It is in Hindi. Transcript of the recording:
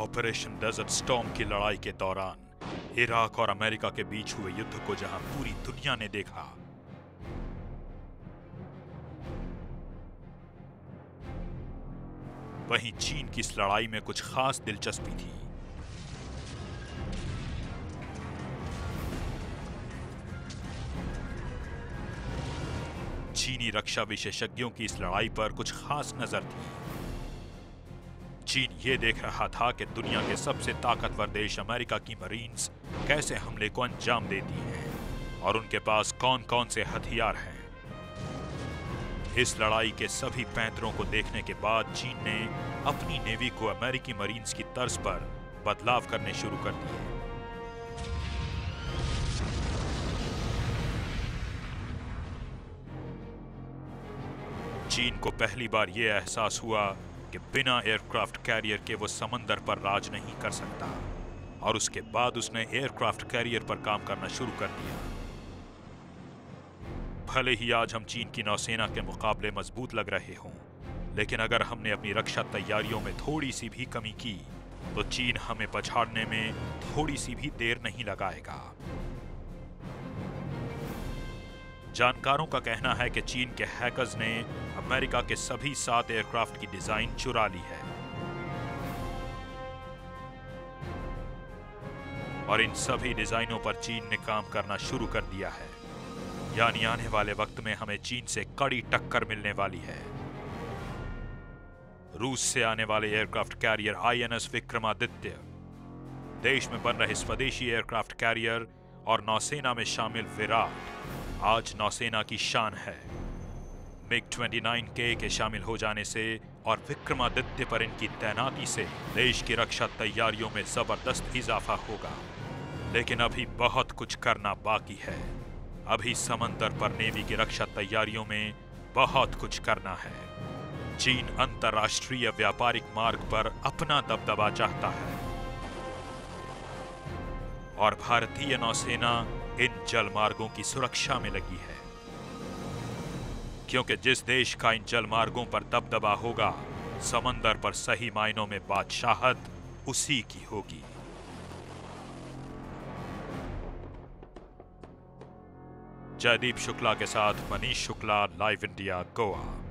ऑपरेशन डेजर्ट स्टॉर्म की लड़ाई के दौरान इराक और अमेरिका के बीच हुए युद्ध को जहां पूरी दुनिया ने देखा, वहीं चीन की इस लड़ाई में कुछ खास दिलचस्पी थी। चीनी रक्षा विशेषज्ञों की इस लड़ाई पर कुछ खास नजर थी। चीन ये देख रहा था कि दुनिया के सबसे ताकतवर देश अमेरिका की मरीन्स कैसे हमले को अंजाम देती हैं और उनके पास कौन कौन से हथियार हैं। इस लड़ाई के सभी पैंतरों को देखने के बाद चीन ने अपनी नेवी को अमेरिकी मरीन्स की तर्ज पर बदलाव करने शुरू कर दिए। चीन को पहली बार यह एहसास हुआ कि बिना एयरक्राफ्ट कैरियर के वो समंदर पर राज नहीं कर सकता, और उसके बाद उसने एयरक्राफ्ट कैरियर पर काम करना शुरू कर दिया। भले ही आज हम चीन की नौसेना के मुकाबले मजबूत लग रहे हों, लेकिन अगर हमने अपनी रक्षा तैयारियों में थोड़ी सी भी कमी की तो चीन हमें पछाड़ने में थोड़ी सी भी देर नहीं लगाएगा। जानकारों का कहना है कि चीन के हैकर्स ने अमेरिका के सभी 7 एयरक्राफ्ट की डिजाइन चुरा ली है और इन सभी डिजाइनों पर चीन ने काम करना शुरू कर दिया है। यानी आने वाले वक्त में हमें चीन से कड़ी टक्कर मिलने वाली है। रूस से आने वाले एयरक्राफ्ट कैरियर INS विक्रमादित्य, देश में बन रहे स्वदेशी एयरक्राफ्ट कैरियर और नौसेना में शामिल विराट आज नौसेना की शान है। MiG-29K के शामिल हो जाने से और विक्रमादित्य पर इनकी तैनाती से देश की रक्षा तैयारियों में जबरदस्त इजाफा होगा। लेकिन अभी बहुत कुछ करना बाकी है। अभी समंदर पर नेवी की रक्षा तैयारियों में बहुत कुछ करना है। चीन अंतर्राष्ट्रीय व्यापारिक मार्ग पर अपना दबदबा चाहता है और भारतीय नौसेना इन जल मार्गों की सुरक्षा में लगी है, क्योंकि जिस देश का इन जल मार्गों पर दबदबा होगा, समंदर पर सही मायनों में बादशाहत उसी की होगी। जयदीप शुक्ला के साथ मनीष शुक्ला, लाइव इंडिया, गोवा।